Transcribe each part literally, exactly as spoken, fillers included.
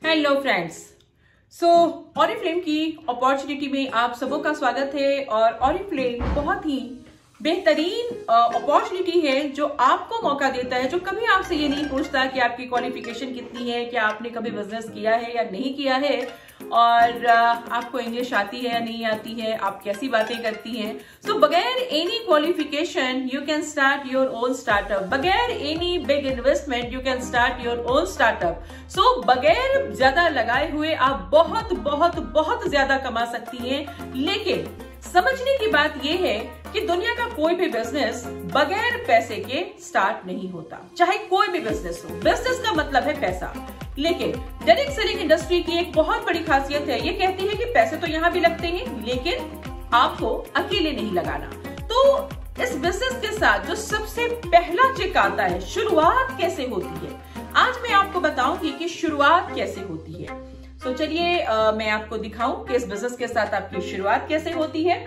Hello friends, so Oriflame की opportunity में आप सबों का स्वागत है। और ऑरिफ्लेम बहुत ही बेहतरीन अपॉर्चुनिटी है जो आपको मौका देता है, जो कभी आपसे ये नहीं पूछता कि आपकी क्वालिफिकेशन कितनी है, क्या आपने कभी बिजनेस किया है या नहीं किया है, और आपको इंग्लिश आती है या नहीं आती है, आप कैसी बातें करती हैं। सो so, बगैर any qualification you can start your own startup, बगैर any big investment you can start your own startup. So बगैर ज्यादा लगाए हुए आप बहुत बहुत बहुत ज्यादा कमा सकती हैं। लेकिन समझने की बात यह है कि दुनिया का कोई भी बिजनेस बगैर पैसे के स्टार्ट नहीं होता, चाहे कोई भी बिजनेस हो। बिजनेस का मतलब है पैसा। लेकिन डायरेक्ट सेलिंग इंडस्ट्री की एक बहुत बड़ी खासियत है, ये कहती है कि पैसे तो यहाँ भी लगते हैं लेकिन आपको अकेले नहीं लगाना। तो इस बिजनेस के साथ जो सबसे पहला चेक आता है, शुरुआत कैसे होती है, आज मैं आपको बताऊंगी कि शुरुआत कैसे होती है। तो चलिए मैं आपको दिखाऊं कि इस बिजनेस के साथ आपकी शुरुआत कैसे होती है।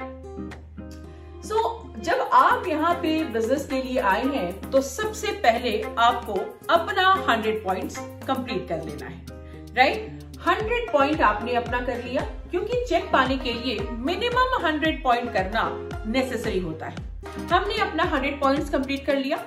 सो so, जब आप यहाँ पे बिजनेस के लिए आए हैं तो सबसे पहले आपको अपना हंड्रेड पॉइंट्स कंप्लीट कर लेना है, राइट। हंड्रेड पॉइंट आपने अपना कर लिया, क्योंकि चेक पाने के लिए मिनिमम हंड्रेड पॉइंट करना नेसेसरी होता है। हमने अपना हंड्रेड पॉइंट्स कंप्लीट कर लिया।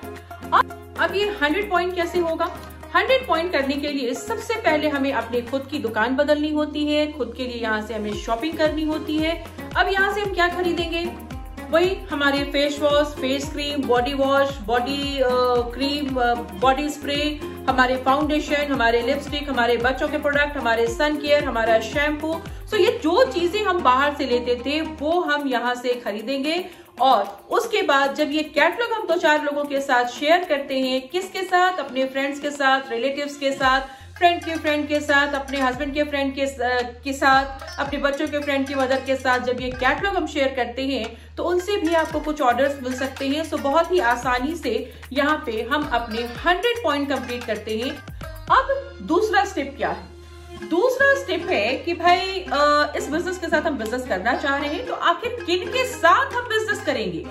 अब अब ये हंड्रेड पॉइंट कैसे होगा? हंड्रेड पॉइंट करने के लिए सबसे पहले हमें अपने खुद की दुकान बदलनी होती है, खुद के लिए यहाँ से हमें शॉपिंग करनी होती है। अब यहाँ से हम क्या खरीदेंगे? वही हमारे face wash, face cream, body wash, body cream, body spray, हमारे फाउंडेशन, हमारे लिपस्टिक, हमारे बच्चों के प्रोडक्ट, हमारे सन केयर, हमारा शैम्पू। सो ये जो चीजें हम बाहर से लेते थे वो हम यहाँ से खरीदेंगे। और उसके बाद जब ये कैटलॉग हम दो चार लोगों के साथ शेयर करते हैं, किसके साथ? अपने फ्रेंड्स के साथ, रिलेटिव्स के साथ, फ्रेंड के फ्रेंड के साथ, अपने हस्बैंड के फ्रेंड के, के साथ, अपने बच्चों के फ्रेंड की मदर के साथ, जब ये कैटलॉग हम शेयर करते हैं तो उनसे भी आपको कुछ ऑर्डर्स मिल सकते हैं। सो बहुत ही आसानी से यहाँ पे हम अपने हंड्रेड पॉइंट कंप्लीट करते हैं। अब दूसरा स्टेप क्या है? दूसरा स्टेप है कि भाई आ, इस बिजनेस के साथ हम बिजनेस करना चाह रहे हैं तो आखिर किन के साथ हम बिजनेस करेंगे।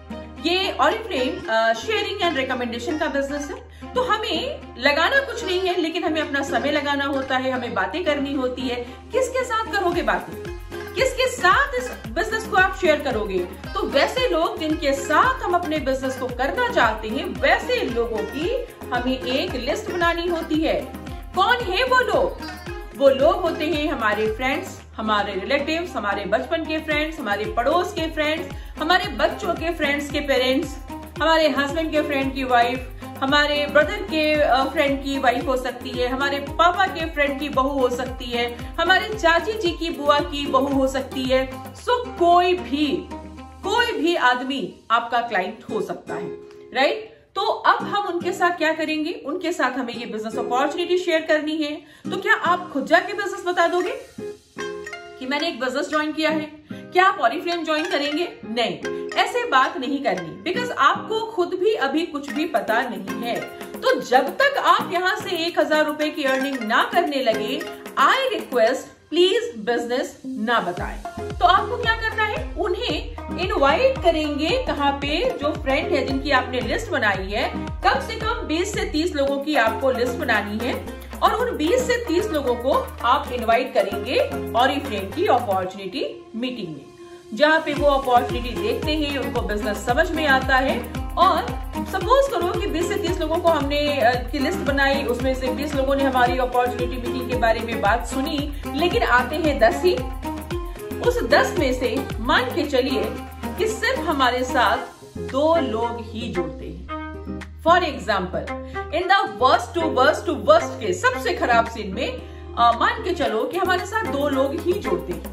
ये ऑरिफ्लेम शेयरिंग एंड रिकमेंडेशन का बिजनेस है, तो हमें लगाना कुछ नहीं है, लेकिन हमें अपना समय लगाना होता है, हमें बातें करनी होती है। किसके साथ करोगे बातें? किसके साथ इस बिजनेस को आप शेयर करोगे? तो वैसे लोग जिनके साथ हम अपने बिजनेस को करना चाहते हैं, वैसे लोगों की हमें एक लिस्ट बनानी होती है। कौन है वो लोग? वो लोग होते हैं हमारे फ्रेंड्स, हमारे रिलेटिव्स, हमारे बचपन के फ्रेंड्स, हमारे पड़ोस के फ्रेंड्स, हमारे बच्चों के फ्रेंड्स के पेरेंट्स, हमारे हस्बैंड के फ्रेंड की वाइफ, हमारे ब्रदर के फ्रेंड की वाइफ हो सकती है, हमारे पापा के फ्रेंड की बहू हो सकती है, हमारे चाची जी की बुआ की बहू हो सकती है। सो कोई भी कोई भी आदमी आपका क्लाइंट हो सकता है, राइट। तो अब हम उनके साथ क्या करेंगे? उनके साथ हमें ये बिजनेस अपॉर्चुनिटी शेयर करनी है। तो क्या आप खुद जाके बिजनेस बता दोगे कि मैंने एक बिजनेस ज्वाइन किया है? क्या आप ऑरिफ्लेम ज्वाइन करेंगे? नहीं, ऐसे बात नहीं करनी, बिकॉज आपको खुद भी अभी कुछ भी पता नहीं है। तो जब तक आप यहाँ से एक हजार रुपए की अर्निंग ना करने लगे, आई रिक्वेस्ट प्लीज बिजनेस ना बताएं। तो आपको क्या करना है? उन्हें इनवाइट करेंगे। कहाँ पे? जो फ्रेंड है जिनकी आपने लिस्ट बनाई है, कम से कम बीस से तीस लोगों की आपको लिस्ट बनानी है, और उन बीस से तीस लोगों को आप इनवाइट करेंगे ऑरिफ्लेम की अपॉर्चुनिटी मीटिंग में, जहाँ पे वो अपॉर्चुनिटी देखते हैं, उनको बिजनेस समझ में आता है। और सपोज करो कि बीस से तीस लोगों को हमने की लिस्ट बनाई, उसमें से बीस लोगों ने हमारी अपॉर्चुनिटी मीटिंग के बारे में बात सुनी, लेकिन आते हैं दस ही। उस दस में से मान के चलिए कि सिर्फ हमारे साथ दो लोग ही जुड़ते हैं। For example, in the worst to worst to worst के सबसे खराब सीन में आ, मान के चलो कि हमारे साथ दो लोग ही जुड़ते हैं,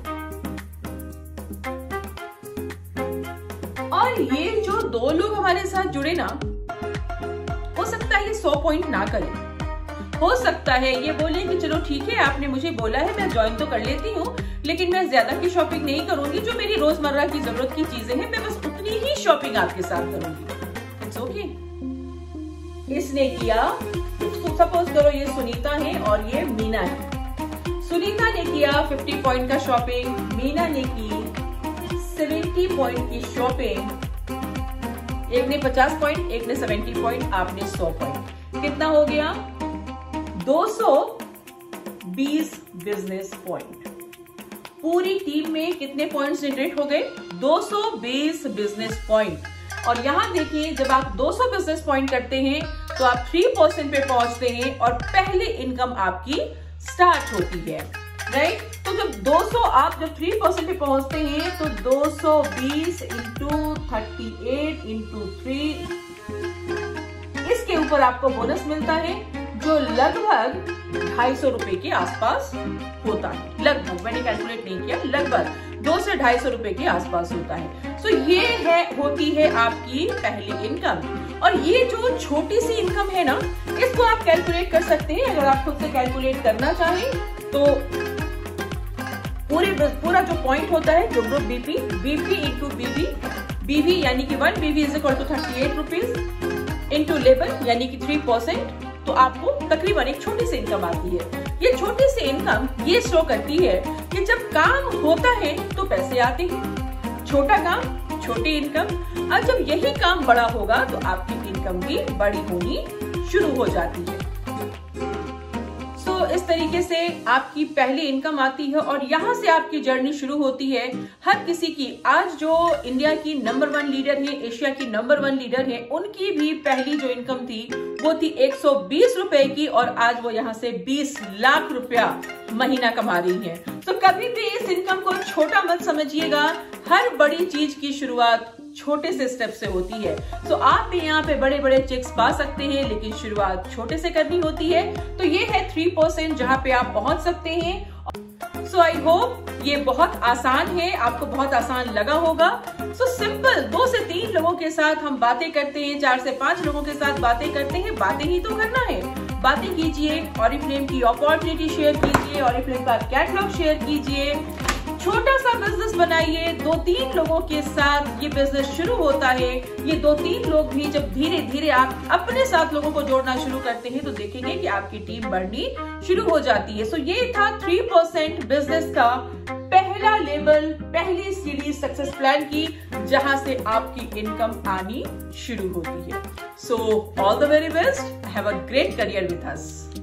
और ये जो दो लोग हमारे साथ जुड़े ना, हो सकता है ये सौ पॉइंट ना करें, हो सकता है ये बोले कि चलो ठीक है, आपने मुझे बोला है, मैं ज्वाइन तो कर लेती हूँ, लेकिन मैं ज्यादा की शॉपिंग नहीं करूंगी, जो मेरी रोजमर्रा की जरूरत की चीजें हैं मैं बस उतनी ही शॉपिंग आपके साथ करूंगी। It's okay. इसने किया, सपोज करो ये सुनीता है और ये मीना है। सुनीता ने किया फिफ्टी पॉइंट का शॉपिंग, मीना ने की सेवेंटी पॉइंट की शॉपिंग। एक ने पचास पॉइंट, एक ने सेवेंटी पॉइंट, आपने सौ पॉइंट। कितना हो गया? दो सौ बीस बिजनेस पॉइंट। पूरी टीम में कितने पॉइंट्स जनरेट हो गए? दो सौ बीस बिजनेस पॉइंट। और यहां देखिए, जब आप दो सौ बिजनेस पॉइंट करते हैं तो आप थ्री परसेंट पे पहुंचते हैं और पहले इनकम आपकी स्टार्ट होती है, राइट? तो जब दो सौ आप जब थ्री परसेंट पे पहुंचते हैं तो दो सौ बीस into thirty eight into three, इसके ऊपर आपको बोनस मिलता है जो लगभग ढाई सौ रुपए के आसपास होता है। लगभग, मैंने कैलकुलेट नहीं किया, लगभग दो से ढाई सौ रुपए के आसपास होता है। तो ये है होती है आपकी पहली इनकम। और ये जो छोटी सी इनकम है ना, इसको आप कैलकुलेट कर सकते हैं। अगर आप खुद से कैलकुलेट करना चाहें तो पूरे पूरा जो पॉइंट होता है, जो group BP, BP into BB, BB यानी कि one BB is equal to thirty eight rupees into labour यानी कि थ्री परसेंट, तो आपको तकरीबन एक छोटी सी इनकम आती है। ये छोटी सी इनकम ये शो करती है कि जब काम होता है तो पैसे आते हैं। छोटा काम छोटी इनकम, और जब यही काम बड़ा होगा तो आपकी इनकम भी बड़ी होनी शुरू हो जाती है। सो so, इस तरीके से आपकी पहली इनकम आती है और यहाँ से आपकी जर्नी शुरू होती है हर किसी की। आज जो इंडिया की नंबर वन लीडर है, एशिया की नंबर वन लीडर है, उनकी भी पहली जो इनकम थी वो थी एक सौ बीस रुपए की और आज वो यहाँ से बीस लाख रुपया महीना कमा रही है। तो कभी भी इस इनकम को छोटा मत समझिएगा। हर बड़ी चीज की शुरुआत छोटे से स्टेप से होती है। तो आप भी यहाँ पे बड़े बड़े चेक्स पा सकते हैं, लेकिन शुरुआत छोटे से करनी होती है। तो ये है थ्री परसेंट जहाँ पे आप पहुंच सकते हैं। सो आई होप ये बहुत आसान है, आपको बहुत आसान लगा होगा। सो so, सिंपल, दो से तीन लोगों के साथ हम बातें करते हैं, चार से पांच लोगों के साथ बातें करते हैं। बातें ही तो करना है, बातें कीजिए, ऑरिफ्लेम की अपॉर्चुनिटी शेयर कीजिए, ऑरिफ्लेम का कैटलॉग शेयर कीजिए, छोटा सा बिजनेस बनाइए। दो तीन लोगों के साथ ये बिजनेस शुरू होता है। ये दो तीन लोग भी जब धीरे धीरे आप अपने साथ लोगों को जोड़ना शुरू करते हैं तो देखेंगे कि आपकी टीम बढ़नी शुरू हो जाती है। सो ये था थ्री परसेंट बिजनेस का पहला लेवल, पहली सीरीज सक्सेस प्लान की, जहां से आपकी इनकम आनी शुरू होती है। So all the very best, have a great career with us.